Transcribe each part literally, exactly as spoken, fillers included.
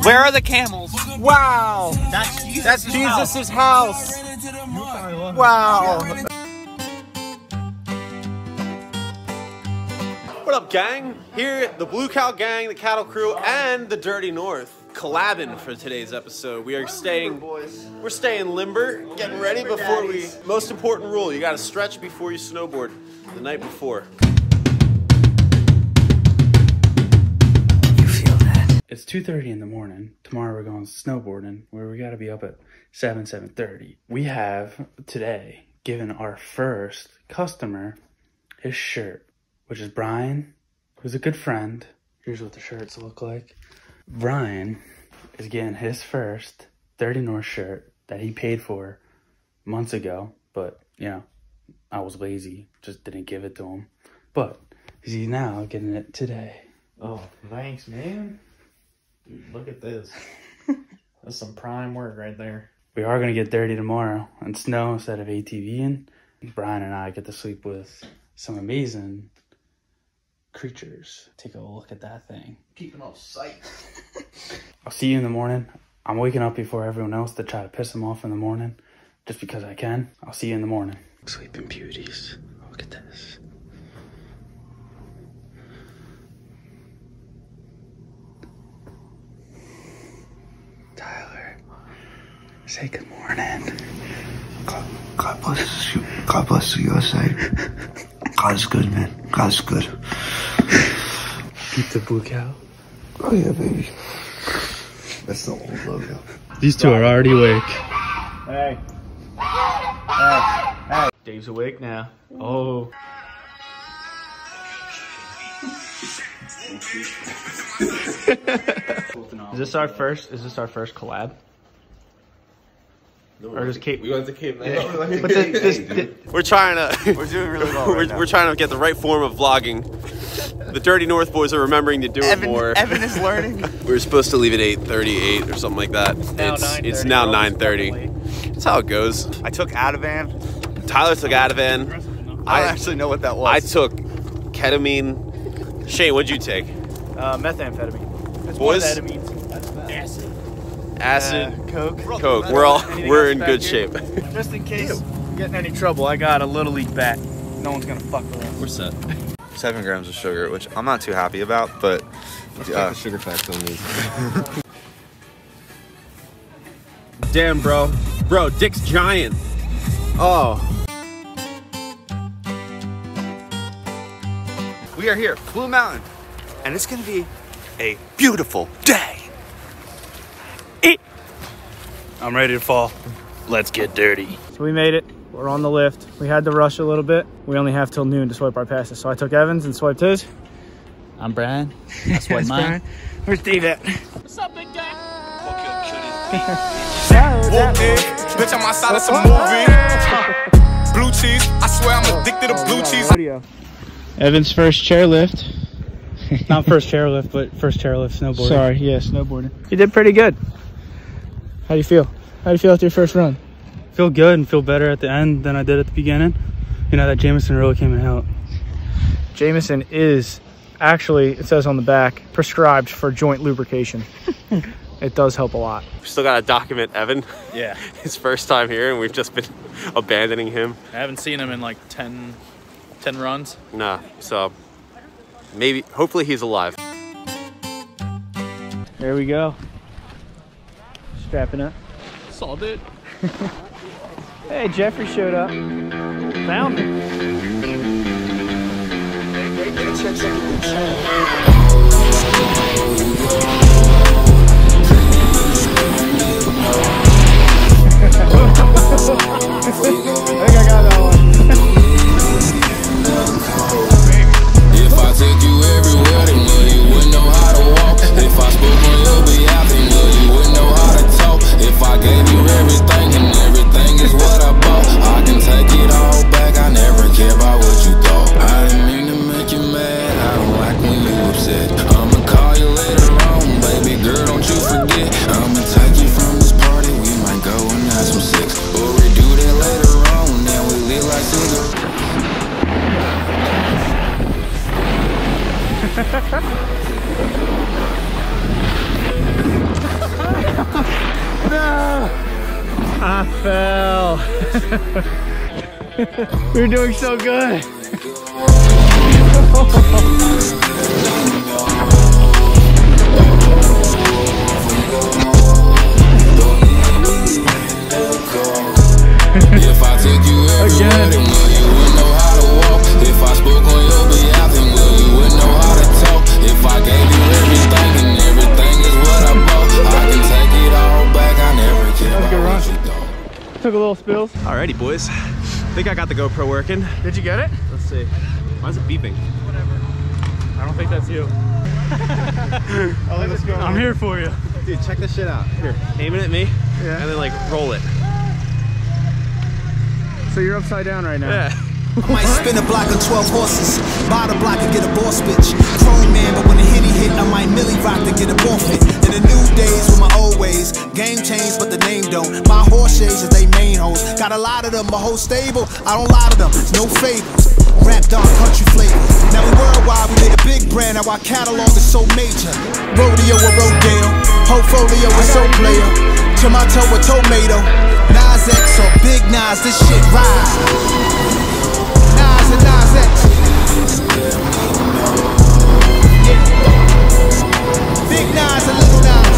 Where are the camels? Wow. That's Jesus' That's Jesus' house. house. Wow. What up, gang? Here, the Blue Cow Gang, the Cattle Crew, and the Dirty North collabing for today's episode. We are staying, we're staying limber, getting ready before we. Most important rule: you got to stretch before you snowboard. The night before. You feel that? It's two thirty in the morning. Tomorrow we're going snowboarding, where we got to be up at seven, seven thirty. We have today given our first customer his shirt, which is Brian, who's a good friend. Here's what the shirts look like. Brian is getting his first Dirty North shirt that he paid for months ago, but, you know, I was lazy, just didn't give it to him. But he's now getting it today. Oh, thanks, man. Dude, look at this. That's some prime work right there. We are going to get dirty tomorrow and snow instead of ATVing. Brian and I get to sleep with some amazing creatures. Take a look at that thing. Keeping off sight. I'll see you in the morning. I'm waking up before everyone else to try to piss them off in the morning, just because I can. I'll see you in the morning. Sleeping beauties. Look at this. Tyler, say good morning. God, God bless you. God bless the U S A. God's good, man. God's good. Keep the Blue Cow. Oh yeah, baby. That's the old logo. These two are already awake. Hey. Hey. Hey. Dave's awake now. Oh. Is this our first? Is this our first collab? No, or does Cape? We went to Cape. Yeah. But the, this, the, we're trying to. We're doing really well. we're, Right now. we're trying to get the right form of vlogging. The Dirty North boys are remembering to do Evan, it more. Evan is learning. We were supposed to leave at eight thirty-eight or something like that. now it's nine it's now nine thirty. That's how it goes. I took Ativan. Tyler took Ativan. I don't actually know what that was. I took ketamine. Shane, what'd you take? uh, methamphetamine. That's Boys? What that means. Acid. Acid, Uh, Coke. Coke. We're all Anything we're else in back good here? shape. Just in case we get in any trouble, I got a Little League bat. No one's gonna fuck with us. We're set. Seven grams of sugar, which I'm not too happy about, but uh, the sugar facts on these. Damn, bro. Bro, Dick's giant. Oh. we are here, Blue Mountain, and it's gonna be a beautiful day. I'm ready to fall. Let's get dirty. So we made it. We're on the lift. We had to rush a little bit. We only have till noon to swipe our passes. So I took Evans and swiped his. I'm Brian. I swiped mine. Where's Steve at? What's up, big guy? Bitch, I'm outside of some movie. Blue cheese, I swear I'm addicted to blue cheese. Audio. Evan's first chairlift. Not first chairlift, but first chairlift snowboarding. Sorry, yeah, snowboarding. You did pretty good. How do you feel? How do you feel after your first run? Feel good and feel better at the end than I did at the beginning. You know, that Jameson really came in help. Jameson is actually, it says on the back, prescribed for joint lubrication. It does help a lot. We still gotta document Evan. Yeah. His first time here, and we've just been abandoning him. I haven't seen him in like ten, ten runs. Nah, so maybe, hopefully he's alive. There we go. Strapping up. Saw it. Hey, Jeffrey showed up. Found him. I think I got that one. If I took you everywhere, then well, you wouldn't know how to walk. If I spoke on your behalf, then well, you wouldn't know how to talk. If I gave you everything, and everything is what I bought, I can take it all back. I never care about what you thought. I didn't mean to make you mad. I don't like when you upset. I'ma call you later on, baby girl. We're doing so good. If I took you everywhere, then will you would know how to walk? If I spoke on your behalf, then will you would know how to talk? If I gave you everything and everything is what I bought, I can take it all back. I never care about what you don't. Took a little spills. Alrighty, boys. I think I got the GoPro working. Did you get it? Let's see. Why is it beeping? I don't think that's you. I'm here for you. Dude, check this shit out. Here, aim it at me, Yeah. and then like roll it. So you're upside down right now. Yeah. Might spin a block of twelve horses, buy the block and get a boss bitch. Chrome man, but when the hitty hit, I might milli rock to get a forfeit. In the new days with my old ways, game changed, but the name don't. My horse shades is they main hoes. Got a lot of them, my whole stable. I don't lie to them, it's no fables. Rap dog country flavor. Now we worldwide, we made a big brand. Now our catalog is so major. Rodeo or Rodale, portfolio is so player. Tomato or tomato, Nas X or Big Nas, this shit ride. Nas and Nas X. Yeah. Big Nas and Little Nas.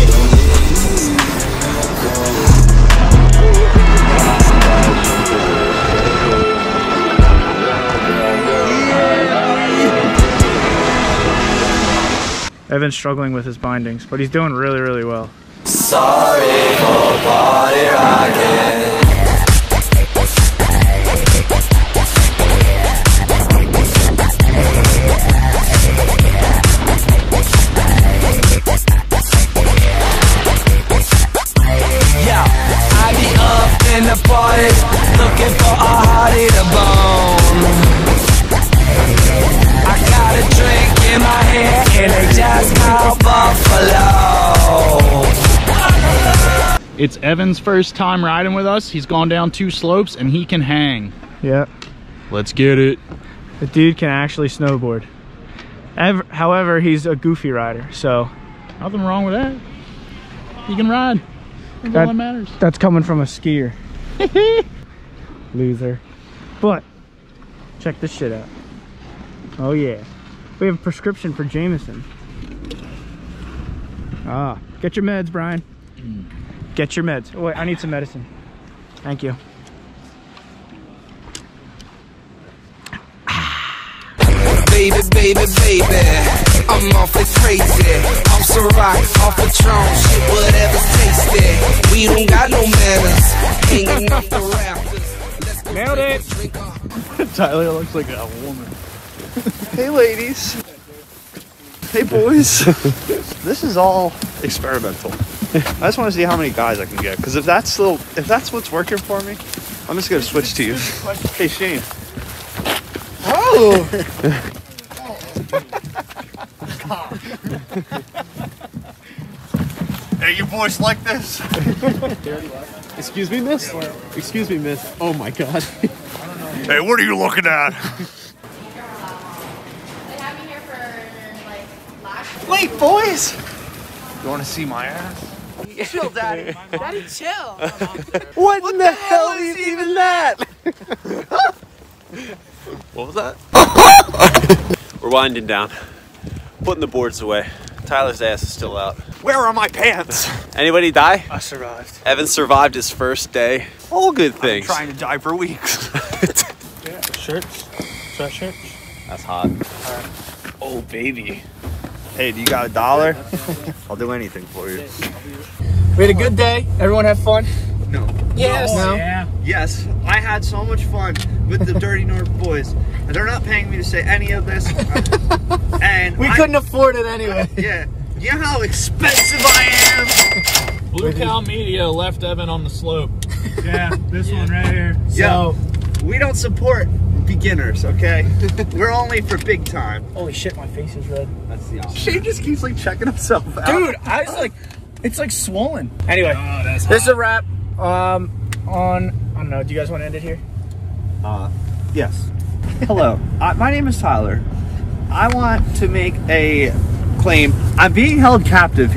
Evan's struggling with his bindings, but he's doing really, really well. Sorry for party rocking. Yeah, I be up in the party, looking for a hottie to bone. I got a drink in my hand, and they just call Buffalo. It's Evan's first time riding with us. He's gone down two slopes and he can hang. Yep. Let's get it. The dude can actually snowboard. Ever, however, he's a goofy rider, so Nothing wrong with that. He can ride. That's that, all that matters. That's coming from a skier. Loser. But check this shit out. Oh yeah. We have a prescription for Jameson. Ah, get your meds, Brian. Mm. Get your meds. Oh, wait, I need some medicine. Thank you. Baby, baby, baby, I'm awfully crazy. Off some rock, off a Patron, shit, whatever's tasty. We don't got no manners, hanging off the rafters. Nailed it. Tyler looks like a woman. Hey ladies. Hey boys. This is all experimental. I just want to see how many guys I can get, because if that's still if that's what's working for me, I'm just gonna switch to you. Hey Shane. Oh. Hey, you boys like this? Excuse me, miss? Excuse me, miss. Oh my god. Hey, what are you looking at? Wait, boys! You want to see my ass? Chill, Daddy. Daddy, chill. What, what in the, the hell, hell is even that? What was that? We're winding down, putting the boards away. Tyler's ass is still out. Where are my pants? Anybody die? I survived. Evan survived his first day. All good things. I'm trying to die for weeks. Yeah. Shirts? Sweatshirts? That's hot. Alright. Oh, baby. Hey, do you got a dollar? I'll do anything for you. We had a good day. Everyone have fun? No. Yes. No? Yeah. Yes. I had so much fun with the Dirty North boys. And they're not paying me to say any of this. And we I, couldn't afford it anyway. Yeah. You know how expensive I am? Blue Cow Media left Evan on the slope. Yeah, this yeah. one right here. So, yeah, we don't support beginners, okay? We're only for big time. Holy shit, my face is red. That's the opposite. Shane just keeps like checking himself out. Dude, I was like, it's like swollen. Anyway, oh, that's this is a wrap um, on, I don't know, do you guys want to end it here? Uh, yes. Hello, uh, my name is Tyler. I want to make a claim. I'm being held captive here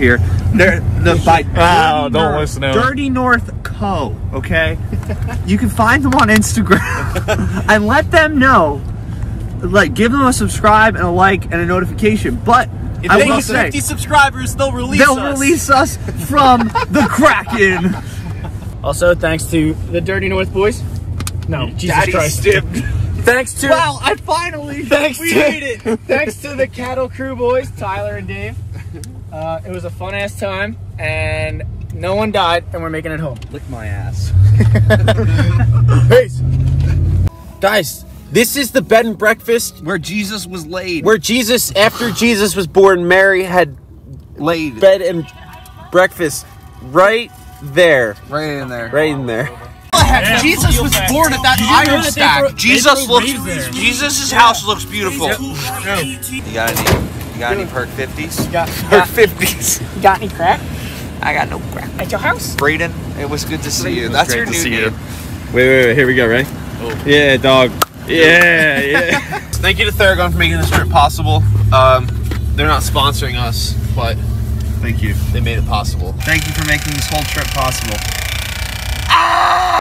They're the by Wow, Dirty don't North- listen to him. Dirty North Co. Okay, you can find them on Instagram and let them know. Like, give them a subscribe and a like and a notification. But If I they will get say, fifty subscribers, they'll release they'll us. release us from the Kraken. Also, thanks to the Dirty North boys. No, Jesus Daddy Christ. stiffed. Thanks to Wow, I finally thanks we to made it. thanks to the Cattle Crew boys, Tyler and Dave. Uh, it was a fun ass time, and no one died, and we're making it home. Lick my ass. Peace. Guys, this is the bed and breakfast Where Jesus was laid. where Jesus, after Jesus was born, Mary had laid bed and breakfast right there. right in there. Right in there. Yeah. Jesus was born at that iron stack. Jesus looks. Jesus' house looks beautiful. You got any? You got any perk fifties? Got, Perk fifties. you got any crack I got no crap. at your house? Braedyn, it was good to see you. That's your new name. Wait, wait, wait. Here we go. Ready? Oh. Yeah, dog. Yeah, yeah. Thank you to Theragun for making this trip possible. Um, they're not sponsoring us, but Thank you. they made it possible. Thank you for making this whole trip possible.